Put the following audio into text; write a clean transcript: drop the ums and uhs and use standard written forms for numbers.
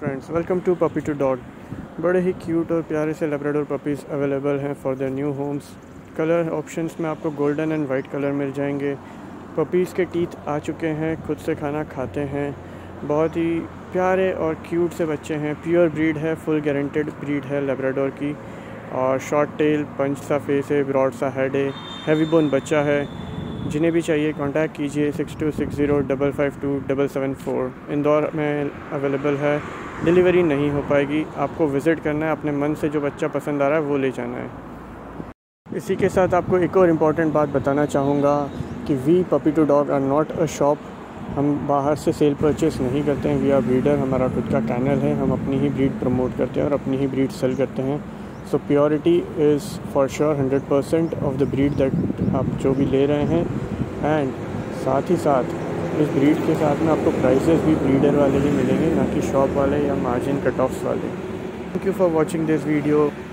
Friends, welcome to puppy to dog. बड़े ही cute और प्यारे से लेब्राडोर पपीज़ अवेलेबल हैं for the new homes. Colour options में आपको गोल्डन एंड वाइट कलर मिल जाएंगे। पपीज़ के टीथ आ चुके हैं, खुद से खाना खाते हैं, बहुत ही प्यारे और क्यूट से बच्चे हैं। प्योर ब्रीड है, फुल गारंटेड ब्रीड है लेब्राडोर की। और शॉर्ट टेल, पंच सा फेस है, ब्रॉड सा हेड है, हैवी बोन बच्चा है। जिन्हें भी चाहिए कांटेक्ट कीजिए 6260552774। इंदौर में अवेलेबल है, डिलीवरी नहीं हो पाएगी। आपको विज़िट करना है, अपने मन से जो बच्चा पसंद आ रहा है वो ले जाना है। इसी के साथ आपको एक और इम्पॉर्टेंट बात बताना चाहूँगा कि we puppy to dog are not a shop. हम बाहर से सेल परचेस नहीं करते हैं। वी आर ब्रीडर, हमारा खुद का चैनल है। हम अपनी ही ब्रीड प्रमोट करते हैं और अपनी ही ब्रीड सेल करते हैं। So purity is for sure 100% of the breed that आप जो भी ले रहे हैं। एंड साथ ही साथ इस ब्रीड के साथ में आपको प्राइसेस भी ब्रीडर वाले ही मिलेंगे, ना कि शॉप वाले या मार्जिन कट ऑफ्स वाले। Thank you for watching this video.